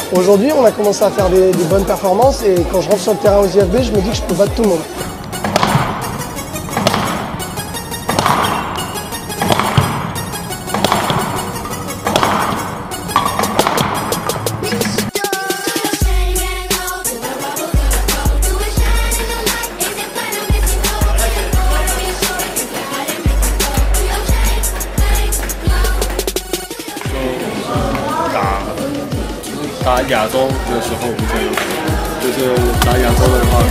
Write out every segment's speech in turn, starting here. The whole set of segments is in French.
Aujourd'hui, on a commencé à faire des bonnes performances et quand je rentre sur le terrain aux IFB, je me dis que je peux battre tout le monde. 打亚洲的时候比较有可能，就是打亚洲的话，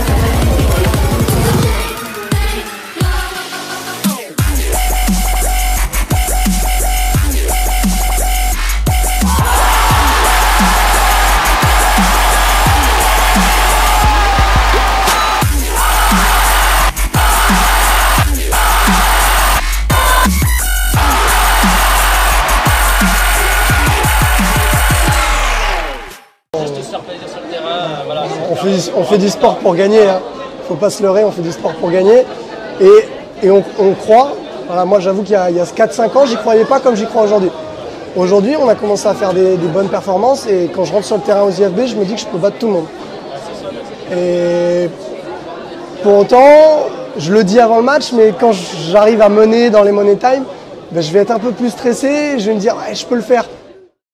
On fait du sport pour gagner, hein. Faut pas se leurrer, on fait du sport pour gagner. Et on croit, voilà, moi j'avoue qu'il y a 4-5 ans, j'y croyais pas comme j'y crois aujourd'hui. Aujourd'hui, on a commencé à faire des bonnes performances et quand je rentre sur le terrain aux IFB, je me dis que je peux battre tout le monde. Et pour autant, je le dis avant le match, mais quand j'arrive à mener dans les money time, ben, je vais être un peu plus stressé et je vais me dire ouais, je peux le faire.